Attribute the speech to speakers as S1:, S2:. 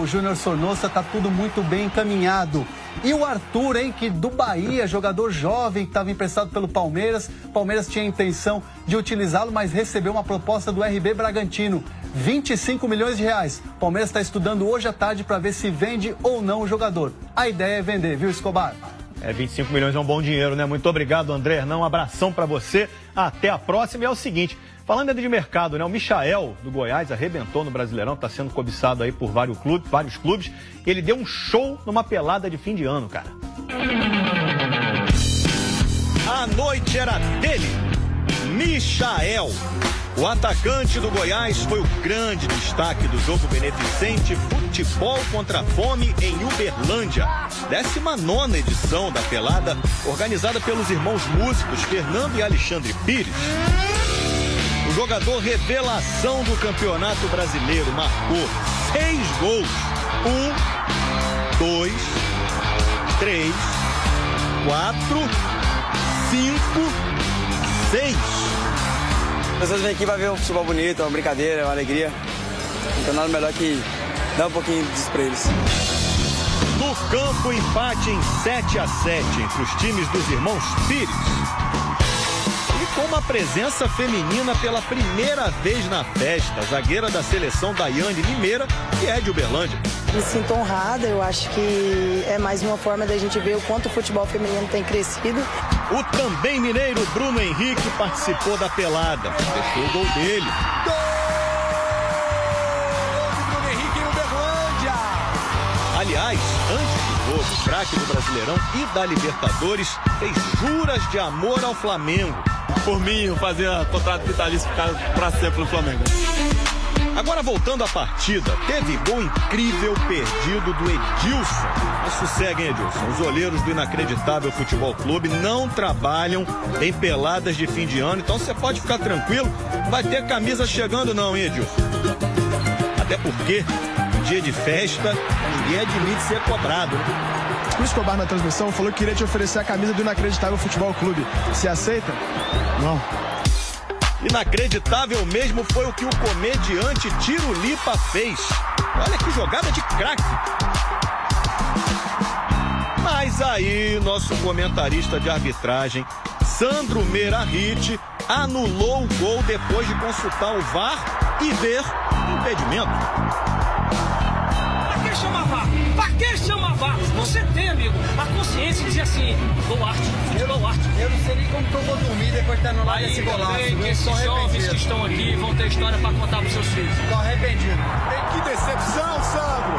S1: do Júnior Sornosa, tá tudo muito bem encaminhado. E o Arthur, hein, que do Bahia, jogador jovem que estava emprestado pelo Palmeiras. Palmeiras tinha a intenção de utilizá-lo, mas recebeu uma proposta do RB Bragantino. 25 milhões de reais. Palmeiras está estudando hoje à tarde para ver se vende ou não o jogador. A ideia é vender, viu, Escobar?
S2: 25 milhões é um bom dinheiro, né? Muito obrigado, André Hernan. Um abração para você. Até a próxima. E é o seguinte, falando ainda de mercado, né? O Michael, do Goiás, arrebentou no Brasileirão, está sendo cobiçado aí por vários clubes. Ele deu um show numa pelada de fim de ano, cara. A noite era dele, Michael. O atacante do Goiás foi o grande destaque do jogo beneficente Futebol contra a Fome em Uberlândia. 19ª edição da pelada, organizada pelos irmãos músicos Fernando e Alexandre Pires. O jogador revelação do Campeonato Brasileiro marcou 6 gols. 1, 2, 3, 4, 5, 6.
S3: As pessoas vêm aqui para ver um futebol bonito, uma brincadeira, uma alegria. Não tem nada melhor que dar um pouquinho disso para eles.
S2: No campo, empate em 7-7 entre os times dos irmãos Pires. E com uma presença feminina pela primeira vez na festa, a zagueira da seleção Daiane Limeira, que é de Uberlândia.
S4: Me sinto honrada, eu acho que é mais uma forma da gente ver o quanto o futebol feminino tem crescido.
S2: O também mineiro Bruno Henrique participou da pelada. Deixou o gol dele.
S5: Gol de Bruno Henrique em Uberlândia!
S2: Aliás, antes do jogo, o craque do Brasileirão e da Libertadores fez juras de amor ao Flamengo.
S6: Por mim, eu fazia contrato vitalício para sempre no Flamengo.
S2: Agora, voltando à partida, teve gol incrível perdido do Edilson. Mas sosseguem, Edilson. Os olheiros do Inacreditável Futebol Clube não trabalham em peladas de fim de ano, então você pode ficar tranquilo, não vai ter camisa chegando não, hein, Edilson? Até porque, em dia de festa, ninguém admite ser cobrado, né?
S7: O Escobar na transmissão falou que queria te oferecer a camisa do Inacreditável Futebol Clube. Você aceita? Não.
S2: Inacreditável mesmo foi o que o comediante Tirulipa fez. Olha que jogada de craque. Mas aí, nosso comentarista de arbitragem, Sandro Merahit, anulou o gol depois de consultar o VAR e ver impedimento.
S8: Pra que chamar VAR? Pra que chamar VAR? Você tem, amigo, a consciência de dizer assim, gol arte, futebol arte.
S3: Eu não sei nem como que eu vou dormir depois de ter anulado esse golaço.
S8: Esses jovens que estão aqui vão ter história pra contar pros seus filhos.
S3: Tô arrependido.
S5: Que decepção, Sandro!